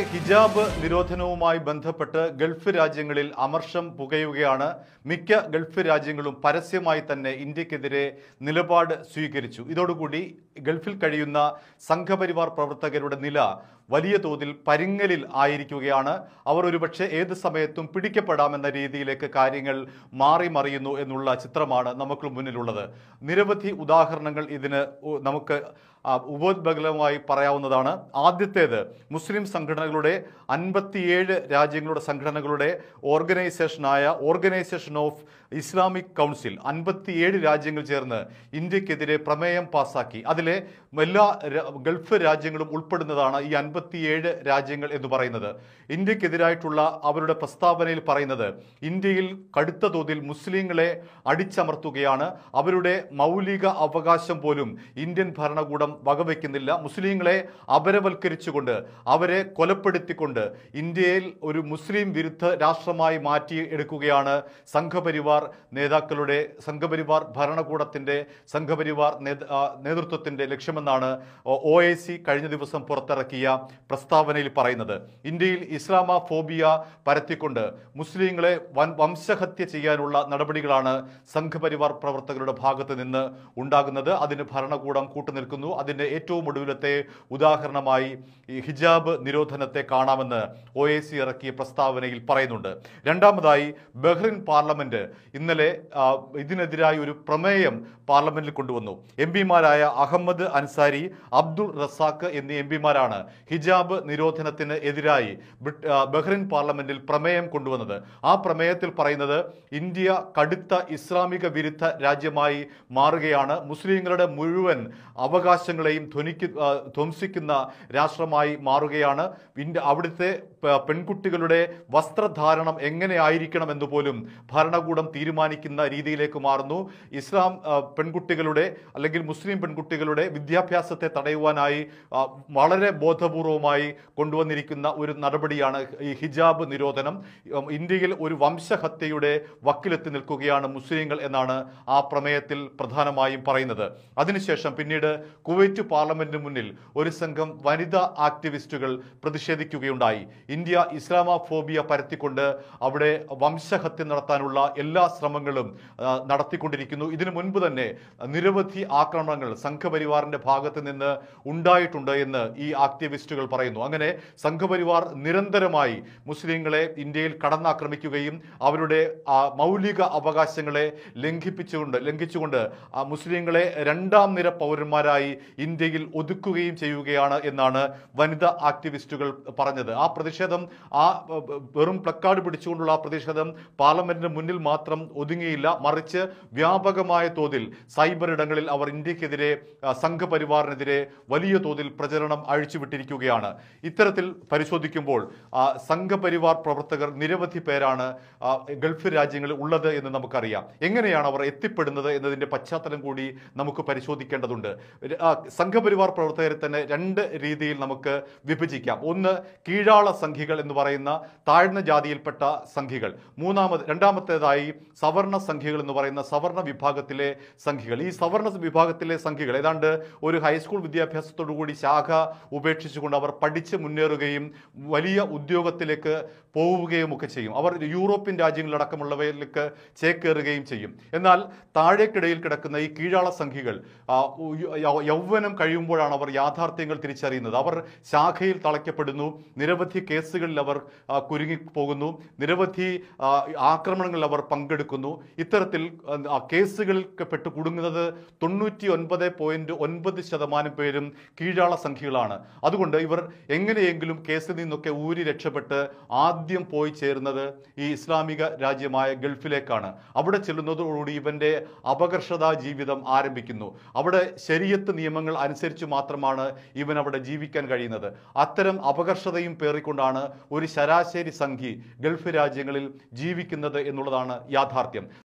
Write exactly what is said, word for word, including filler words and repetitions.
ഹിജാബ് നിരോധനവുമായി ബന്ധപ്പെട്ട് ഗൾഫ് രാജ്യങ്ങളിൽ അമർഷം പുകയുകയാണ്. മിക്ക ഗൾഫ് രാജ്യങ്ങളും പരസ്യമായി തന്നെ ഇന്ത്യക്കെതിരെ നിലപാട് സ്വീകരിച്ചു. ഇതോടുകൂടി ഗൾഫിൽ കഴിയുന്ന സംഘപരിവാർ പ്രവർത്തകരുടെ നില വലിയ തോതിൽ പരിങ്ങലിൽ ആയിരിക്കുകയാണ്. അവർ ഒരുപക്ഷെ ഏത് സമയത്തും പിടിക്കപ്പെടാമെന്ന രീതിയിലേക്ക് കാര്യങ്ങൾ മാറി മറിയുന്നു എന്നുള്ള ചിത്രമാണ് നമുക്ക് മുന്നിലുള്ളത്. നിരവധി ഉദാഹരണങ്ങൾ ഇതിന് നമുക്ക് ഉപോദ്ബലമായി പറയാവുന്നതാണ്. ആദ്യത്തേത് മുസ്ലിം സംഘടനകളുടെ അൻപത്തിയേഴ് രാജ്യങ്ങളുടെ സംഘടനകളുടെ ഓർഗനൈസേഷനായ ഓർഗനൈസേഷൻ ഓഫ് ഇസ്ലാമിക് കൗൺസിൽ അൻപത്തിയേഴ് രാജ്യങ്ങൾ ചേർന്ന് ഇന്ത്യക്കെതിരെ പ്രമേയം പാസാക്കി. അതിലെ എല്ലാ ഗൾഫ് രാജ്യങ്ങളും ഉൾപ്പെടുന്നതാണ് ഈ അൻപത്തിയേഴ് രാജ്യങ്ങൾ എന്ന് പറയുന്നത്. ഇന്ത്യക്കെതിരായിട്ടുള്ള അവരുടെ പ്രസ്താവനയിൽ പറയുന്നത് ഇന്ത്യയിൽ കടുത്ത തോതിൽ മുസ്ലിങ്ങളെ അടിച്ചമർത്തുകയാണ്. അവരുടെ മൗലിക അവകാശം പോലും ഇന്ത്യൻ ഭരണകൂടം വകവയ്ക്കുന്നില്ല. മുസ്ലിങ്ങളെ അപരവൽക്കരിച്ചുകൊണ്ട് അവരെ കൊലപ്പെടുത്തിക്കൊണ്ട് ഇന്ത്യയിൽ ഒരു മുസ്ലിം വിരുദ്ധ രാഷ്ട്രമായി മാറ്റി എടുക്കുകയാണ് സംഘപരിവാർ നേതാക്കളുടെ സംഘപരിവാർ ഭരണകൂടത്തിന്റെ സംഘപരിവാർ നേതൃത്വത്തിന്റെ ലക്ഷ്യമെന്നാണ് ഒ ഐ സി കഴിഞ്ഞ ദിവസം പുറത്തിറക്കിയ പ്രസ്താവനയിൽ പറയുന്നത്. ഇന്ത്യയിൽ ഇസ്ലാമോഫോബിയ പരത്തിക്കൊണ്ട് മുസ്ലിങ്ങളെ വൻ വംശഹത്യ ചെയ്യാനുള്ള നടപടികളാണ് സംഘപരിവാർ പ്രവർത്തകരുടെ ഭാഗത്ത് നിന്ന് ഉണ്ടാകുന്നത്. അതിന് ഭരണകൂടം കൂട്ടുനിൽക്കുന്നു. അതിന്റെ ഏറ്റവും ഒടുവിലത്തെ ഉദാഹരണമായി ഈ ഹിജാബ് നിരോധനത്തെ കാണാമെന്ന് ഒ ഐ സി ഇറക്കിയ പ്രസ്താവനയിൽ പറയുന്നുണ്ട്. രണ്ടാമതായി ബഹ്റിൻ പാർലമെന്റ് ഇന്നലെ ഇതിനെതിരായി ഒരു പ്രമേയം പാർലമെന്റിൽ കൊണ്ടുവന്നു. എം പിമാരായ അഹമ്മദ് അൻസാരി, അബ്ദുൾ റസാഖ് എന്നീ എം പിമാരാണ് ഹിജാബ് നിരോധനത്തിന് എതിരായി ബഹ്റിൻ പാർലമെന്റിൽ പ്രമേയം കൊണ്ടുവന്നത്. ആ പ്രമേയത്തിൽ പറയുന്നത് ഇന്ത്യ കടുത്ത ഇസ്ലാമിക വിരുദ്ധ രാജ്യമായി മാറുകയാണ്, മുസ്ലിങ്ങളുടെ മുഴുവൻ അവകാശങ്ങളെയും ധ്വനിക്ക് ധ്വംസിക്കുന്ന രാഷ്ട്രമായി മാറുകയാണ്, അവിടുത്തെ പെൺകുട്ടികളുടെ വസ്ത്രധാരണം എങ്ങനെ ആയിരിക്കണം എന്ന് പോലും ഭരണകൂടം തീരുമാനിക്കുന്ന രീതിയിലേക്ക് മാറുന്നു. ഇസ്ലാം പെൺകുട്ടികളുടെ അല്ലെങ്കിൽ മുസ്ലിം പെൺകുട്ടികളുടെ വിദ്യാഭ്യാസത്തെ തടയുവാനായി വളരെ ബോധപൂർവമായി കൊണ്ടുവന്നിരിക്കുന്ന ഒരു നടപടിയാണ് ഈ ഹിജാബ് നിരോധനം. ഇന്ത്യയിൽ ഒരു വംശഹത്യയുടെ വക്കിലെത്തി നിൽക്കുകയാണ് മുസ്ലിങ്ങൾ എന്നാണ് ആ പ്രമേയത്തിൽ പ്രധാനമായും പറയുന്നത്. അതിനുശേഷം പിന്നീട് കുവൈറ്റ് പാർലമെന്റിന് മുന്നിൽ ഒരു സംഘം വനിതാ ആക്ടിവിസ്റ്റുകൾ പ്രതിഷേധിക്കുകയുണ്ടായി. ഇന്ത്യ ഇസ്ലാമോഫോബിയ പരത്തിക്കൊണ്ട് അവിടെ വംശഹത്യ നടത്താനുള്ള എല്ലാ ശ്രമങ്ങളും നടത്തിക്കൊണ്ടിരിക്കുന്നു. ഇതിനു മുൻപ് തന്നെ നിരവധി ആക്രമണങ്ങൾ സംഘപരിവാറിന്റെ ഭാഗത്ത് നിന്ന് ഉണ്ടായിട്ടുണ്ട് എന്ന് ഈ ആക്ടിവിസ്റ്റുകൾ പറയുന്നു. അങ്ങനെ സംഘപരിവാർ നിരന്തരമായി മുസ്ലിങ്ങളെ ഇന്ത്യയിൽ കടന്നാക്രമിക്കുകയും അവരുടെ മൗലിക അവകാശങ്ങളെ ലംഘിപ്പിച്ചുകൊണ്ട് ലംഘിച്ചുകൊണ്ട് മുസ്ലിങ്ങളെ രണ്ടാം നിര പൗരന്മാരായി ഇന്ത്യയിൽ ഒതുക്കുകയും ചെയ്യുകയാണ് എന്നാണ് വനിതാ ആക്ടിവിസ്റ്റുകൾ പറഞ്ഞത്. ആ പ്രതിഷേധം ആ വെറും പ്ലക്കാർഡ് പിടിച്ചുകൊണ്ടുള്ള ആ പ്രതിഷേധം പാർലമെന്റിന് മുന്നിൽ മാത്രം ഒതുങ്ങിയില്ല, മറിച്ച് വ്യാപകമായ തോതിൽ സൈബർ ഇടങ്ങളിൽ അവർ ഇന്ത്യക്കെതിരെ സംഘപരിവാറിനെതിരെ വലിയ തോതിൽ പ്രചരണം അഴിച്ചുവിട്ടിരിക്കുകയാണ്. ഇത്തരത്തിൽ പരിശോധിക്കുമ്പോൾ സംഘപരിവാർ പ്രവർത്തകർ നിരവധി പേരാണ് ഗൾഫ് രാജ്യങ്ങളിൽ ഉള്ളത് എന്ന് നമുക്കറിയാം. എങ്ങനെയാണ് അവർ എത്തിപ്പെടുന്നത് എന്നതിന്റെ പശ്ചാത്തലം കൂടി നമുക്ക് പരിശോധിക്കേണ്ടതുണ്ട്. സംഘപരിവാർ പ്രവർത്തകരെ തന്നെ രണ്ട് രീതിയിൽ നമുക്ക് വിഭജിക്കാം. ഒന്ന്, കീഴാള സംഘികൾ എന്ന് പറയുന്ന താഴ്ന്ന ജാതിയിൽപ്പെട്ട സംഘികൾ. മൂന്നാമത് രണ്ടാമത്തേതായി സവർണ സംഘികൾ എന്ന് പറയുന്ന സവർണ വിഭാഗത്തിലെ സംഘികൾ. ഈ സവർണ വിഭാഗത്തിലെ സംഘികൾ ഏതാണ്ട് ഒരു ഹൈസ്കൂൾ വിദ്യാഭ്യാസത്തോടുകൂടി ശാഖ ഉപേക്ഷിച്ചുകൊണ്ട് അവർ പഠിച്ച് മുന്നേറുകയും വലിയ ഉദ്യോഗത്തിലേക്ക് പോവുകയും ഒക്കെ ചെയ്യും. അവർ യൂറോപ്യൻ രാജ്യങ്ങളിലടക്കമുള്ളവയിലേക്ക് ചേക്കേറുകയും ചെയ്യും. എന്നാൽ താഴേക്കിടയിൽ കിടക്കുന്ന ഈ കീഴാള സംഘികൾ യൗവനം കഴിയുമ്പോഴാണ് അവർ യാഥാർത്ഥ്യങ്ങൾ തിരിച്ചറിയുന്നത്. അവർ ശാഖയിൽ തളയ്ക്കപ്പെടുന്നു, നിരവധി കേസുകളിൽ അവർ കുരുങ്ങിപ്പോകുന്നു, നിരവധി ആക്രമണങ്ങളിൽ അവർ പങ്കെടുക്കുന്നു. ഇത്തരത്തിൽ കേസുകളിൽ പെട്ട് കുടുങ്ങുന്നത് തൊണ്ണൂറ്റി ഒൻപത് പോയിന്റ് ഒൻപത് ശതമാനം പേരും കീഴാള സംഖ്യകളാണ്. അതുകൊണ്ട് ഇവർ എങ്ങനെയെങ്കിലും കേസിൽ നിന്നൊക്കെ ഊരി രക്ഷപ്പെട്ട് ആദ്യം പോയി ചേരുന്നത് ഈ ഇസ്ലാമിക രാജ്യമായ ഗൾഫിലേക്കാണ്. അവിടെ ചെല്ലുന്നതോടുകൂടി ഇവന്റെ അപകർഷതാ ജീവിതം ആരംഭിക്കുന്നു. അവിടെ ശരീഅത്ത് നിയമങ്ങൾ അനുസരിച്ച് മാത്രമാണ് ഇവൻ അവിടെ ജീവിക്കാൻ കഴിയുന്നത്. അത്തരം അപകർഷതയും പേറിക്കൊണ്ടാണ് ഒരു ശരാശരി സംഘി ഗൾഫ് രാജ്യങ്ങളിൽ ജീവിക്കുന്നത് എന്നുള്ളതാണ് യാഥാർത്ഥ്യം.